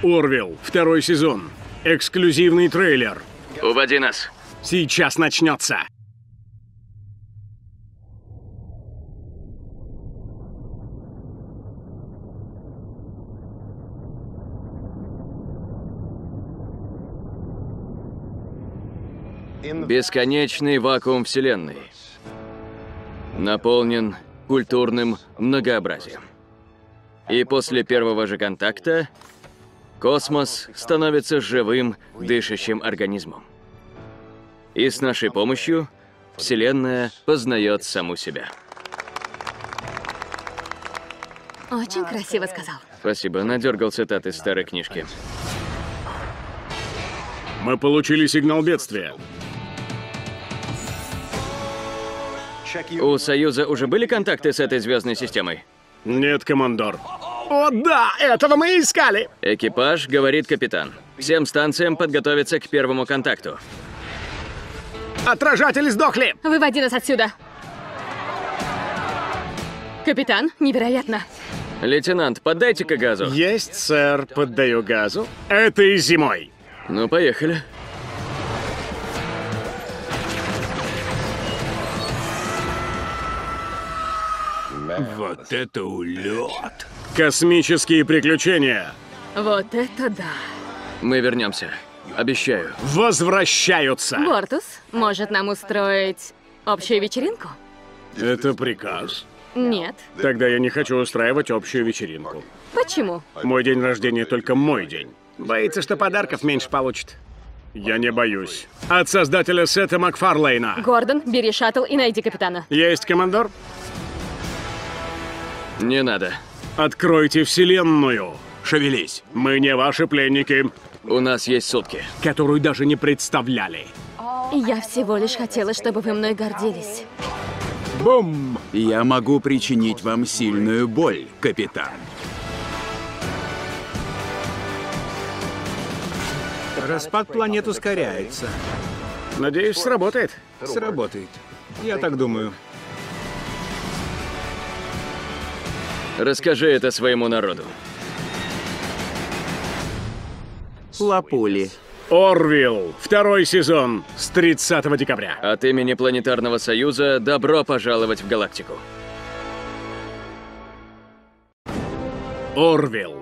Орвилл, второй сезон. Эксклюзивный трейлер. Уводи нас. Сейчас начнется. Бесконечный вакуум Вселенной наполнен культурным многообразием. И после первого же контакта космос становится живым, дышащим организмом. И с нашей помощью Вселенная познает саму себя. Очень красиво сказал. Спасибо, надергал цитат из старой книжки. Мы получили сигнал бедствия. У Союза уже были контакты с этой звездной системой? Нет, командор. О да, этого мы искали. Экипаж, говорит капитан. Всем станциям подготовиться к первому контакту. Отражатели сдохли. Выводи нас отсюда. Капитан, невероятно. Лейтенант, поддайте-ка газу. Есть, сэр, поддаю газу. Это и зимой. Ну, поехали. Вот это улет! Космические приключения Вот это да. Мы вернемся. Обещаю. возвращаются. Бортус, может нам устроить общую вечеринку? Это приказ. Нет. Тогда я не хочу устраивать общую вечеринку. Почему? Мой день рождения только мой день. Боится, что подарков меньше получит. Я не боюсь. От создателя Сета Макфарлейна. Гордон, бери шаттл и найди капитана. Есть, командор? Не надо. Откройте Вселенную. Шевелись! Мы не ваши пленники, У нас есть сутки. которую даже не представляли. Я всего лишь хотела, чтобы вы мной гордились. Бум! Я могу причинить вам сильную боль, капитан. Распад планет ускоряется. Надеюсь, сработает. Сработает. Я так думаю. Расскажи это своему народу. Лапули. Орвилл, второй сезон, с 30 декабря. От имени Планетарного Союза добро пожаловать в галактику. Орвилл.